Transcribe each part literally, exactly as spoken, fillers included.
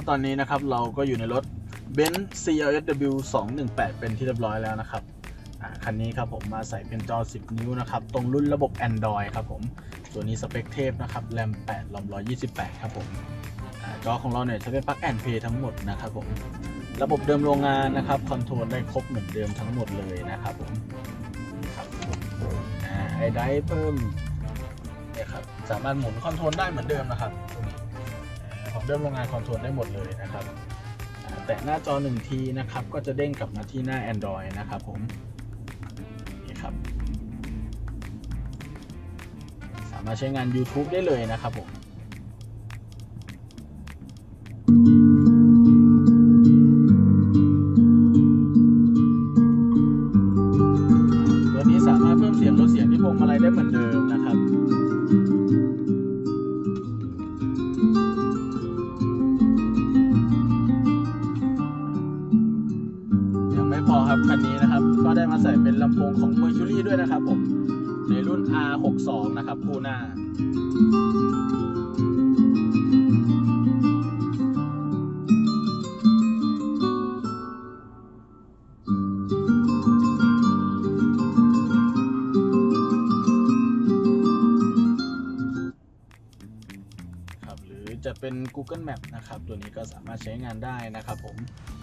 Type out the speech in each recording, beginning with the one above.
แล้วตอนนี้นะครับเราก็อยู่ในรถ Benz ซี แอล เอส ดับเบิลยู สองหนึ่งแปด เป็นที่เรียบร้อยแล้วนะครับคันนี้ครับผมมาใส่เป็นจอสิบนิ้วนะครับตรงรุ่นระบบ Android ครับผมตัวนี้สเปคเทพนะครับแรมแปดรอมหนึ่งร้อยยี่สิบแปดครับผมจอของเราเนี่ยใช้เป็น Plug and Play ทั้งหมดนะครับผมระบบเดิมโรงงานนะครับคอนโทรลได้ครบเหมือนเดิมทั้งหมดเลยนะครับผมไฮไดรฟ์เพิ่มเนี่ยครับสามารถหมุนคอนโทรลได้เหมือนเดิมนะครับของเดิมโรงงานคอนโทรลได้หมดเลยนะครับแต่หน้าจอหนึ่งทีนะครับก็จะเด้งกลับมาที่หน้า Android นะครับผมนี่ครับสามารถใช้งาน YouTube ได้เลยนะครับผมตัวนี้สามารถเพิ่มเสียงลดเสียงที่พวงมาลัยได้เหมือนเดิมนะครับพอครับคันนี้นะครับก็ได้มาใส่เป็นลำโพงของ Mercury ด้วยนะครับผมในรุ่น อาร์ หกสิบสอง นะครับคู่หน้าครับหรือจะเป็น Google Map นะครับตัวนี้ก็สามารถใช้งานได้นะครับผม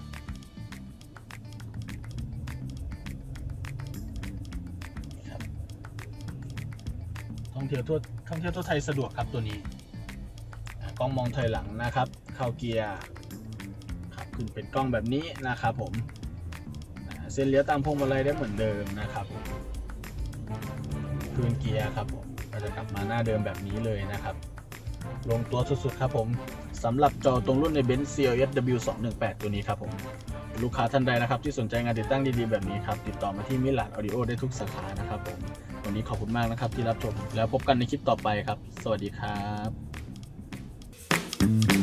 ท่องเที่ยวทั่วท่องเที่ยวทั่วไทยสะดวกครับตัวนี้กล้องมองถอยหลังนะครับเข้าเกียร์ครับขึ้นเป็นกล้องแบบนี้นะครับผมเส้นเลี้ยวตามพวงมาลัยได้เหมือนเดิมนะครับคืนเกียร์ครับผมก็จะกลับมาหน้าเดิมแบบนี้เลยนะครับลงตัวสุดๆครับผมสำหรับจอตรงรุ่นใน Benz ซี แอล เอส ดับเบิลยู สองหนึ่งแปด ตัวนี้ครับผมลูกค้าท่านใดนะครับที่สนใจงานติดตั้งดีๆแบบนี้ครับติดต่อมาที่มิลานออดิโอได้ทุกสาขานะครับผมวันนี้ขอบคุณมากนะครับที่รับชมแล้วพบกันในคลิปต่อไปครับสวัสดีครับ